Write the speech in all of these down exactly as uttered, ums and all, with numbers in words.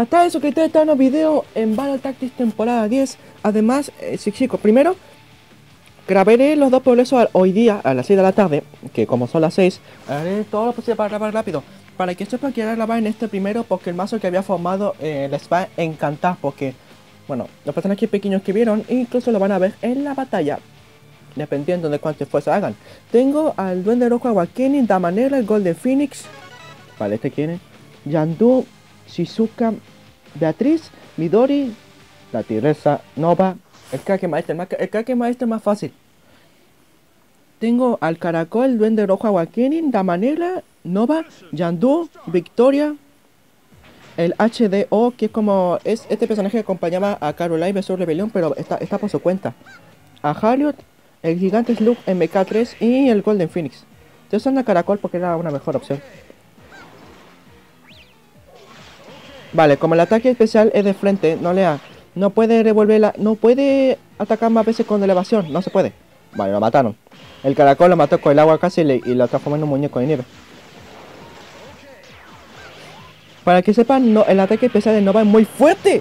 Hasta eso que te está en los videos en Battle Tactics temporada diez. Además, eh, sí, chicos, primero grabaré los dos progresos hoy día a las seis de la tarde, que como son las seis, haré todo lo posible para grabar rápido. Para que sepa que haré grabar en este primero, porque el mazo que había formado eh, les va a encantar, porque, bueno, los personajes pequeños que vieron, incluso lo van a ver en la batalla, dependiendo de cuánto esfuerzo hagan. Tengo al Duende Rojo Awakening, Damanera, el Golden Phoenix, vale, este quién es, Yandú, Shizuka, Beatriz, Midori, la Tigresa, Nova, el Kake Maestro, el Kake Maestro es más fácil. Tengo al Caracol, el Duende Rojo Awakening, Damanera, Nova, Yandú, Victoria, el H D O, que es como, es este personaje que acompañaba a Caroline versus Rebelión, pero está, está por su cuenta. A Harriot, el Gigante Slug M K tres y el Golden Phoenix. Yo son la Caracol porque era una mejor opción. Vale, como el ataque especial es de frente, no le da, no puede revolverla, no puede atacar más veces con elevación, no se puede. Vale, lo mataron. El Caracol lo mató con el agua casi y, le, y lo transformó en un muñeco de nieve. Para que sepan, no, el ataque especial de Nova es muy fuerte.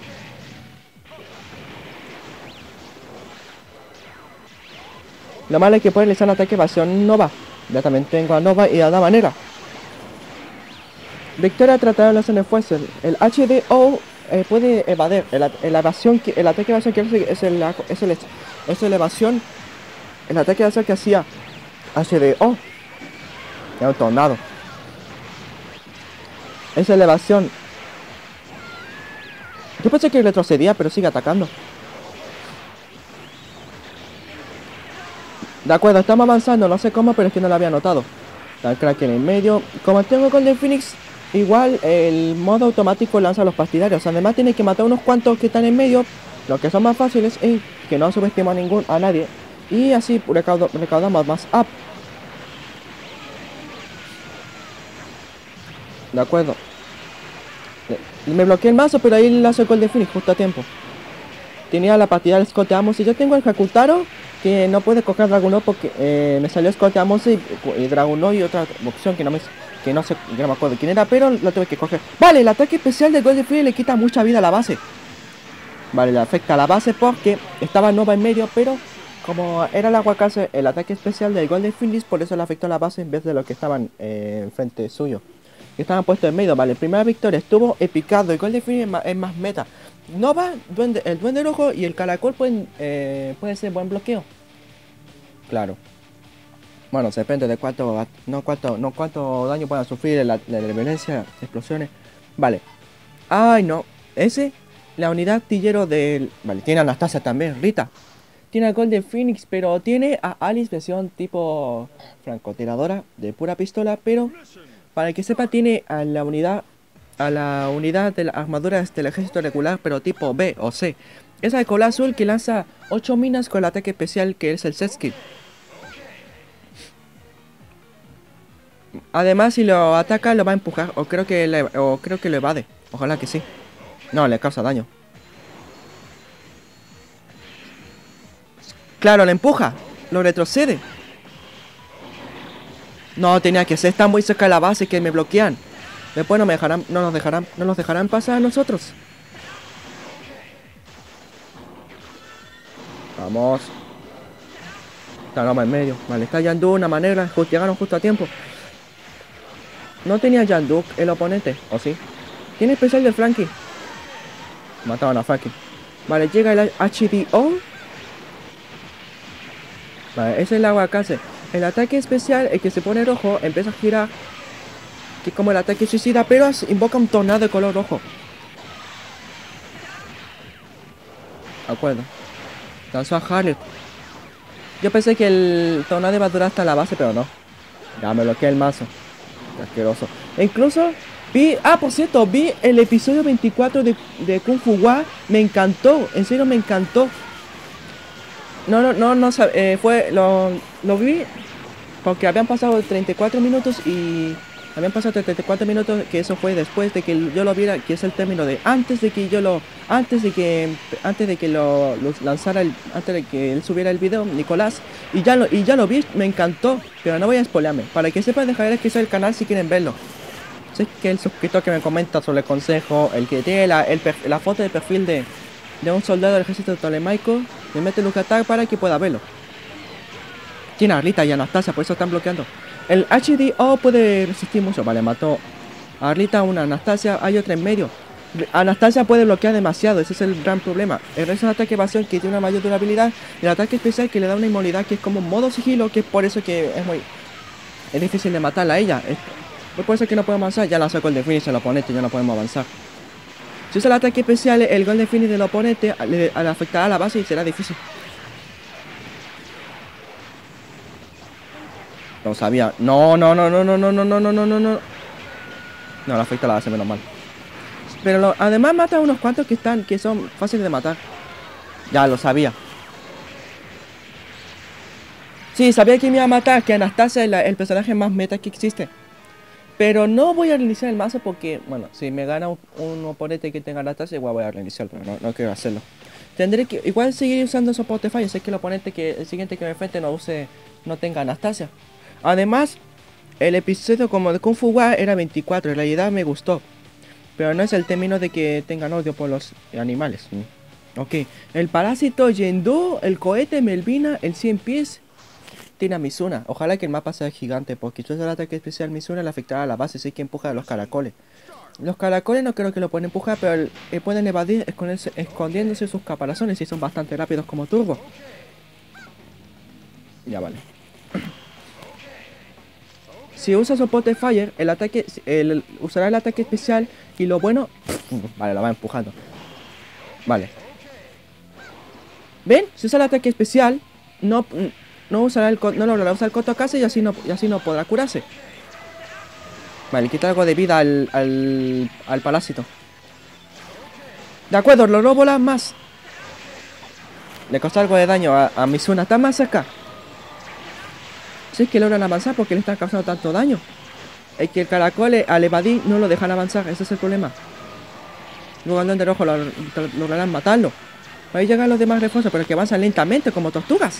Lo malo es que puede realizar un ataque evasión Nova. Ya también tengo a Nova y a la manera. Victoria tratará de hacer esfuerzo. El H D O eh, puede evadir. El, el, evasión, el ataque evasión que hace es el, es el, es el evasión. El ataque evasión que hacía H D O. Era un tornado. Es la elevación. Yo pensé que retrocedía, pero sigue atacando. De acuerdo, estamos avanzando, no sé cómo, pero es que no lo había notado. Está el crack en el medio. Como tengo Golden Phoenix, igual el modo automático lanza a los partidarios. Además tiene que matar unos cuantos que están en medio, los que son más fáciles, y que no subestimo a ningún, a nadie. Y así recaudo, recaudamos más up. De acuerdo. Me bloqueé el mazo, pero ahí lanzo el Golden Phoenix justo a tiempo. Tenía la partida del Scott Amos y yo tengo el Hakutaro, que no puede coger Dragunov porque eh, me salió Scott Amos y, y Dragunov y otra opción que no me que no sé, que no me acuerdo quién era, pero la tuve que coger. Vale, el ataque especial del Golden Phoenix le quita mucha vida a la base. Vale, le afecta a la base porque estaba Nova en medio, pero como era el aguacate, el ataque especial del Golden Phoenix, por eso le afectó a la base en vez de los que estaban eh, enfrente suyo. Que estaban puestos en medio. Vale, primera victoria estuvo epicado. El Golden Phoenix es más, es más meta. Nova, duende, el Duende Rojo y el Caracol pueden, eh, pueden ser buen bloqueo. Claro. Bueno, depende de cuánto, no cuánto, no cuánto daño puedan sufrir la, la, la violencia, explosiones. Vale. Ay, no. Ese, la unidad artillero del... Vale, tiene a Anastasia también, Rita. Tiene a Golden Phoenix, pero tiene a Alice versión tipo francotiradora de pura pistola, pero... Para que sepa, tiene a la unidad a la unidad de las armaduras del ejército regular, pero tipo B o C. Esa de color azul que lanza ocho minas con el ataque especial que es el set skill. Además, si lo ataca, lo va a empujar, o creo que le, o creo que lo evade. Ojalá que sí. No, le causa daño. Claro, le empuja, lo retrocede. No, tenía que ser, está muy cerca de la base que me bloquean. Después no me dejarán, no nos dejarán, no nos dejarán pasar a nosotros. Vamos. Está Nova en medio. Vale, está Yandú de una manera. Just, llegaron justo a tiempo. No tenía Yandú el oponente, ¿o sí? Tiene especial de Frankie. Mataron a Frankie. Vale, llega el H D O. Vale, ese es el aguacate. El ataque especial, el que se pone rojo, empieza a girar. Que es como el ataque suicida, pero invoca un tornado de color rojo. De acuerdo. Lanzó a Harriet. Yo pensé que el tornado iba a durar hasta la base, pero no. Ya me bloqueé el mazo. Qué asqueroso. E incluso vi... Ah, por cierto, vi el episodio veinticuatro de, de Kung Fu Wa. Me encantó. En serio, me encantó. No, no, no, no, eh, fue, lo, lo vi porque habían pasado treinta y cuatro minutos y habían pasado treinta y cuatro minutos, que eso fue después de que yo lo viera, que es el término de antes de que yo lo, antes de que, antes de que lo, lo lanzara, el, antes de que él subiera el video, Nicolás, y ya lo, y ya lo vi, me encantó, pero no voy a spoilearme, para que sepan dejar de que el canal si quieren verlo. Sé que el suscriptor que me comenta sobre el consejo, el que tiene la, el perf- la foto de perfil de, de un soldado del ejército tolemaico, me mete Look Attack para que pueda verlo. Tiene a Arlita y Anastasia, por eso están bloqueando. El H D O puede resistir mucho. Vale, mató a Arlita, una Anastasia, hay otra en medio. Anastasia puede bloquear demasiado, ese es el gran problema. El resto es un ataque evasión que tiene una mayor durabilidad. Y el ataque especial que le da una inmunidad que es como un modo sigilo, que es por eso que es muy... Es difícil de matarla a ella. Es, es por eso que no podemos avanzar. Ya la sacó el de finish el oponente, ya no podemos avanzar. Si usa el ataque especial, el golden finish del oponente le, le afectará a la base y será difícil. No sabía. No, no, no, no, no, no, no, no, no, no, no, no. No, le afecta a la base, menos mal. Pero lo, además mata a unos cuantos que están, que son fáciles de matar. Ya lo sabía. Sí, sabía que me iba a matar, que Anastasia es la, el personaje más meta que existe. Pero no voy a reiniciar el mazo porque, bueno, si me gana un, un oponente que tenga Anastasia, igual voy a reiniciar, pero no, no quiero hacerlo. Tendré que, igual seguir usando soporte fire, sé que el oponente que, el siguiente que me enfrente no use, no tenga Anastasia. Además, el episodio como de Kung Fu Wa era veinticuatro, en realidad me gustó. Pero no es el término de que tengan odio por los animales. Ok, el parásito Yendu, el cohete Melvina, el cien pies, tiene a Mizuna. Ojalá que el mapa sea gigante, porque si usa el ataque especial Mizuna le afectará a la base, si hay que empujar a los caracoles. Los caracoles no creo que lo pueden empujar, pero el, el pueden evadir escondiéndose, escondiéndose sus caparazones y son bastante rápidos como turbo. Ya vale. Si usa soporte fire, el ataque el, usará el ataque especial y lo bueno... Vale, lo va empujando. Vale. ¿Ven? Si usa el ataque especial, no, no usará el no logrará usar el Kotokase y así no, y así no podrá curarse. Vale, quita algo de vida al, al, al parásito. De acuerdo, logró volar más. Le costó algo de daño a, a Mizuna. Está más cerca. Si es que logran avanzar porque le están causando tanto daño. Es que el caracol al evadir no lo dejan avanzar. Ese es el problema. Luego al de rojo lo, lo, lograrán matarlo. Ahí llegan los demás refuerzos, pero que avanzan lentamente como tortugas.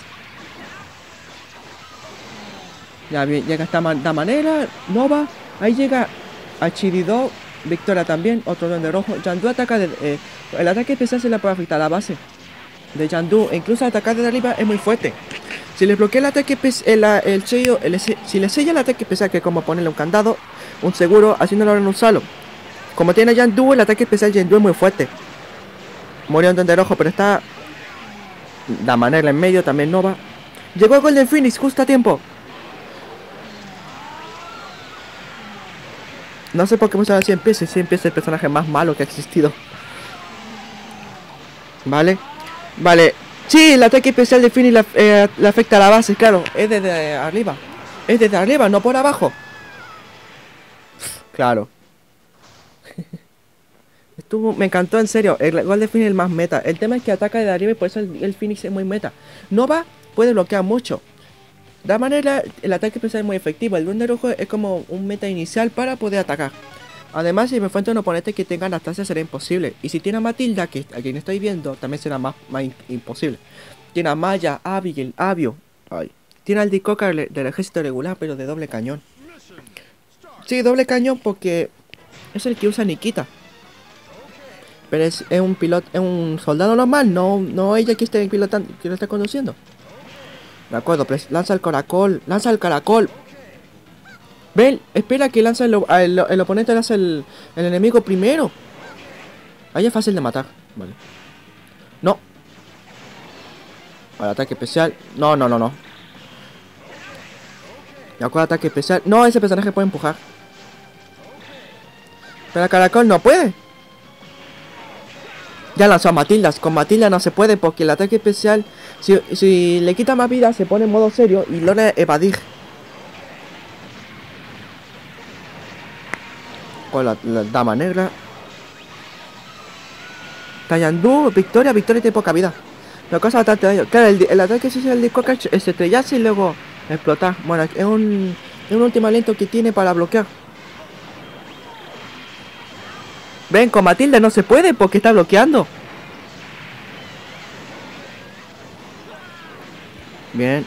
Ya llega esta man, de manera. Nova. Ahí llega a Chirido. Victoria también. Otro duende rojo. Yandu ataca de, eh, el ataque especial se le puede afectar a la base de Yandu. E incluso atacar desde arriba es muy fuerte. Si le bloquea el ataque el, el sello, el, si le sella el ataque especial, que es como ponerle un candado, un seguro, así no logran usarlo. Como tiene Yandu, el ataque especial Yandu es muy fuerte. Murió un duende rojo, pero está de manera en medio, también Nova. Llegó el Golden Phoenix justo a tiempo. No sé por qué me sale cien pies, cien pies es el personaje más malo que ha existido. Vale, vale. Sí, el ataque especial de Phoenix le, eh, le afecta a la base, claro. Es desde arriba. Es desde arriba, no por abajo. Claro. Estuvo, me encantó, en serio. El gol de Phoenix es el más meta. El tema es que ataca desde arriba y por eso el, el Phoenix es muy meta. Nova puede bloquear mucho. De la manera, el ataque especial es muy efectivo. El duende rojo es como un meta inicial para poder atacar. Además, si me enfrento a un oponente que tenga Anastasia será imposible. Y si tiene a Matilda, que a quien estoy viendo, también será más, más imposible. Tiene a Maya, Abigail, Abio. Ay. Tiene al Dicocar del ejército regular, pero de doble cañón. Sí, doble cañón porque es el que usa Nikita. Pero es, es un piloto, es un soldado normal, no, no ella que esté pilotando, que lo está conduciendo. De acuerdo, pues lanza el caracol, lanza el caracol. Ven, espera que lanza el, el, el oponente lanza el, el enemigo primero. Ahí es fácil de matar. Vale. No. Al ataque especial. No, no, no, no. De acuerdo, ataque especial. No, ese personaje puede empujar. Pero el caracol no puede. Ya lanzó a Matilda. Con Matilda no se puede porque el ataque especial, si, si le quita más vida, se pone en modo serio y logra evadir. Con la, la dama negra. Yandu, Victoria, Victoria tiene poca vida. Lo causa bastante daño. Claro, el, el ataque es el de Cockach, es estrellarse y luego explotar. Bueno, es un, es un último aliento que tiene para bloquear. Ven, con Matilda no se puede porque está bloqueando. Bien.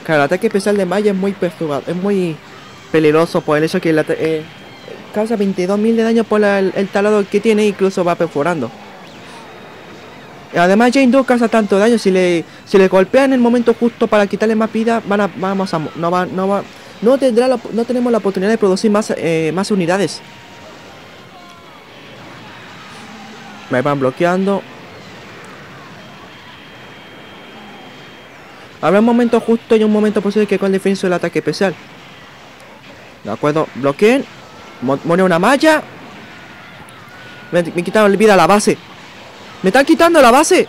Claro, el ataque especial de Maya es muy perturbador, es muy peligroso por el hecho que la, eh, causa veintidós mil de daño por la, el, el talado que tiene, incluso va perforando. Además, Jane Doe causa tanto daño, si le si le golpean en el momento justo para quitarle más vida, van a, vamos a, no va, no va, no tendrá la, no tenemos la oportunidad de producir más, eh, más unidades. Me van bloqueando. Habrá un momento justo y un momento posible que con defensa el ataque especial. De acuerdo, bloqueen. Pone una malla. Me, me quitaron vida a la base. ¡Me están quitando la base!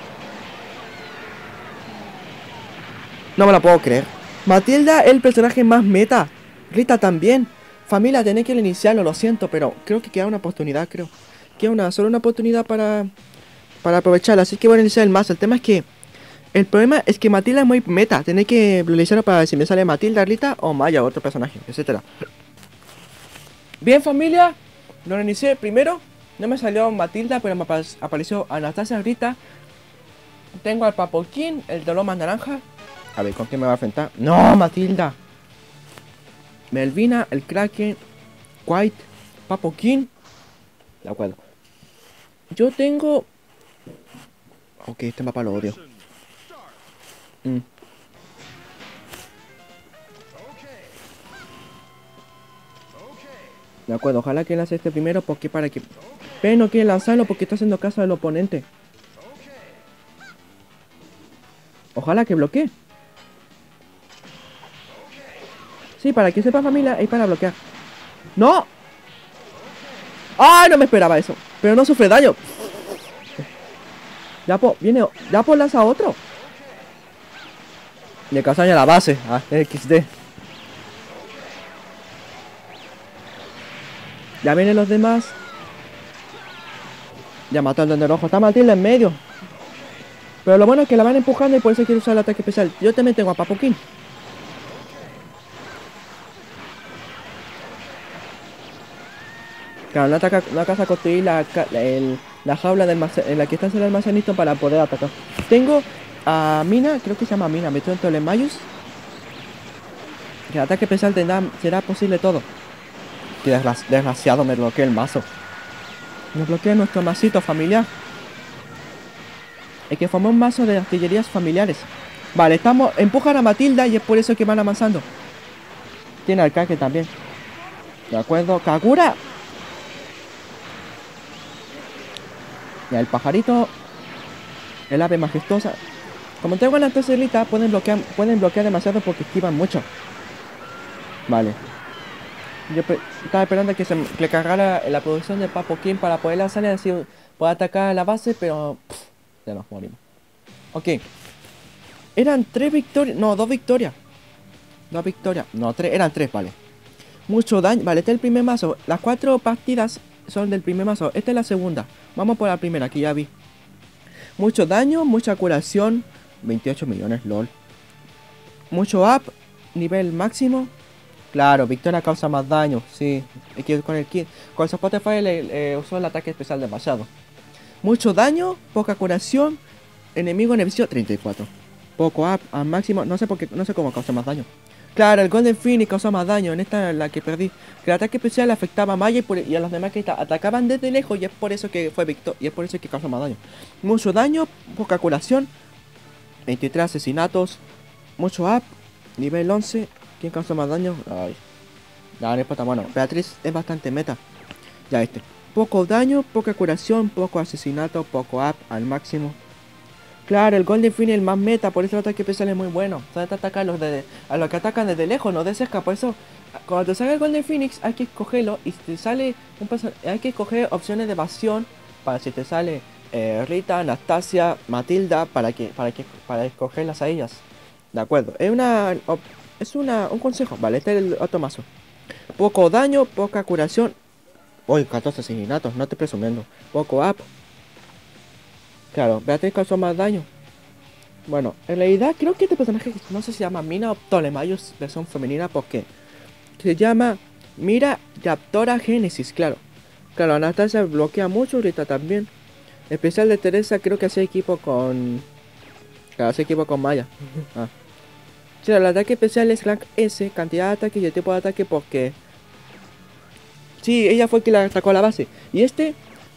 No me la puedo creer. Matilda es el personaje más meta. Rita también. Familia, tenéis que iniciarlo, lo siento, pero creo que queda una oportunidad, creo. Queda una, solo una oportunidad para, para aprovecharla. Así que voy a iniciar el mazo. El tema es que... El problema es que Matilda es muy meta. Tenéis que iniciarlo para ver si me sale Matilda, Rita o Maya, otro personaje, etcétera. Bien, familia. Lo inicié primero. No me salió Matilda, pero me apareció Anastasia, Rita. Tengo al Papoquín, el de Lomas Naranja. A ver, ¿con quién me va a enfrentar? ¡No, Matilda! Melvina, el Kraken, White, Papoquín. De acuerdo. Yo tengo... Ok, este mapa lo odio. Mm. De acuerdo, ojalá que lance este primero porque para que... Pero no quiere lanzarlo porque está haciendo caso del oponente. Ojalá que bloquee. Sí, para que sepa, familia, es para bloquear. ¡No! ¡Ay! No me esperaba eso. Pero no sufre daño. Ya po, viene... Ya po lanza otro. Le causa daño a la base. Ah, equis de. Ya vienen los demás. Ya mató al Duende Rojo. Está Matilda en medio. Pero lo bueno es que la van empujando y por eso quiero usar el ataque especial. Yo también tengo a Papoquín. Claro, no, ataca, no alcanza a construir la, la, el, la jaula del en la que está el almacenito para poder atacar. Tengo a Mina, creo que se llama Mina, metió en Tolemayus. Que el ataque especial tendrá, será posible todo. Que desgraci desgraciado me bloquea el mazo. Me bloquea nuestro masito familiar. Es que formó un mazo de artillerías familiares. Vale, estamos. Empujan a Matilda y es por eso que van avanzando. Tiene al Kake también. De acuerdo, Kagura. Ya, el pajarito. El ave majestuosa. Como tengo la tercerita, pueden bloquear, pueden bloquear demasiado porque esquivan mucho. Vale. Yo estaba esperando que se le cargara la producción de Papoquín para poder lanzar y así poder atacar a la base, pero pff, ya nos morimos. Ok. Eran tres victorias. No, dos victorias. Dos victorias. No, tres. Eran tres, vale. Mucho daño. Vale, este es el primer mazo. Las cuatro partidas son del primer mazo. Esta es la segunda. Vamos por la primera, que ya vi. Mucho daño, mucha curación. veintiocho millones, lol. Mucho up. Nivel máximo. Claro, victoria causa más daño. Sí. Es que con el kit. Con el Spotify le, eh, usó el ataque especial demasiado. Mucho daño, poca curación. Enemigo en visión treinta y cuatro. Poco up al máximo. No sé por qué, no sé cómo causa más daño. Claro, el Golden Phoenix causó más daño. En esta es la que perdí. Que el ataque especial afectaba a Maya y, por, y a los demás que atacaban desde lejos. Y es por eso que fue victoria. Y es por eso que causó más daño. Mucho daño, poca curación. veintitrés asesinatos. Mucho up. Nivel once. ¿Quién causó más daño? Ay. No, no importa, bueno. Beatriz es bastante meta. Ya este. Poco daño, poca curación, poco asesinato, poco up al máximo. Claro, el Golden Phoenix es el más meta, por eso el ataque especial es muy bueno. Sabe atacar a los, de, a los que atacan desde lejos, no de cerca. Por eso, cuando te salga el Golden Phoenix, hay que escogerlo. Y si te sale un hay que escoger opciones de evasión. Para si te sale eh, Rita, Anastasia, Matilda, para que, para que, para escogerlas a ellas. De acuerdo. Es una, es una, un consejo. Vale, este es el otro mazo. Poco daño, poca curación. Uy, catorce asesinatos, no te presumiendo. Poco up. Claro, Beatriz causó más daño. Bueno, en realidad creo que este personaje no sé si se llama Mina o Ptolemaios versión femenina porque se llama Mira Raptora Genesis, claro. Claro, Anastasia bloquea mucho, ahorita también. Especial de Teresa creo que hace equipo con... Claro, hace equipo con Maya. Ah. Sí, el ataque especial es rank S, cantidad de ataque y el tipo de ataque porque... Sí, ella fue quien la atacó a la base. Y este...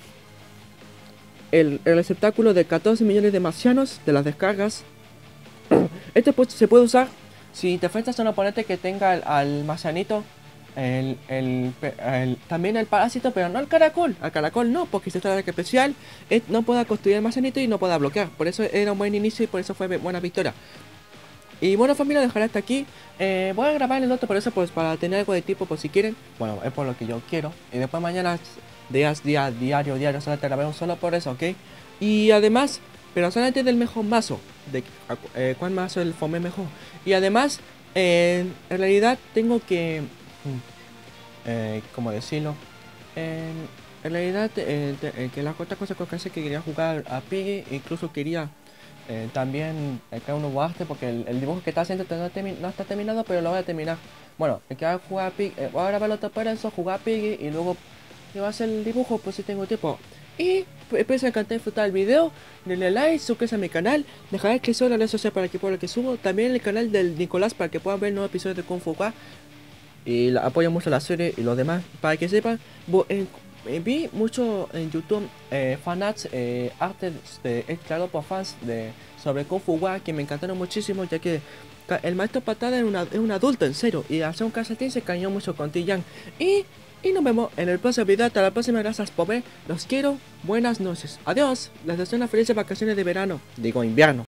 El, el receptáculo de catorce millones de marcianos de las descargas. Este pues, se puede usar si te enfrentas a un oponente que tenga al, al marcianito. El, el, el, también el parásito, pero no el caracol. Al caracol no, porque si está el ataque especial, es, no pueda construir el marcianito y no pueda bloquear. Por eso era un buen inicio y por eso fue buena victoria. Y bueno, familia, dejaré hasta aquí. Eh, voy a grabar el otro por eso, pues para tener algo de tipo, por si quieren. Bueno, es por lo que yo quiero. Y después mañana, días, día, diario, diario, solamente grabaré un solo por eso, ¿ok? Y además, pero solamente del mejor mazo. De eh, cuál mazo el fome mejor. Y además, eh, en realidad tengo que... Eh, ¿Cómo decirlo? Eh, en realidad, eh, de, eh, que la otra cosa que hace que quería jugar a Piggy, incluso quería... Eh, también el que uno guaste porque el, el dibujo que está haciendo no, no está terminado, pero lo voy a terminar. Bueno, el que va a jugar a Piggy, eh, voy a grabarlo todo para eso, jugar a Piggy y luego voy a hacer el dibujo pues si tengo tiempo. Y espero que encantado disfrutar el video, denle like, suscríbete a mi canal, dejaré que sobre la red social para que pueda que subo, también el canal del Nicolás para que puedan ver nuevos episodios de Kung Fu Kwa. Y la, apoyo mucho la serie y los demás, para que sepan, en, Eh, vi mucho en YouTube eh, fanarts, eh, artes de, eh, creado por fans de, sobre Kung Fu Wa que me encantaron muchísimo, ya que el maestro Patada es, una, es un adulto en serio y hace un calcetín se cañó mucho con T-Yang. Y, y nos vemos en el próximo video. Hasta la próxima, gracias por ver, los quiero, buenas noches, adiós, les deseo unas felices vacaciones de verano, digo invierno.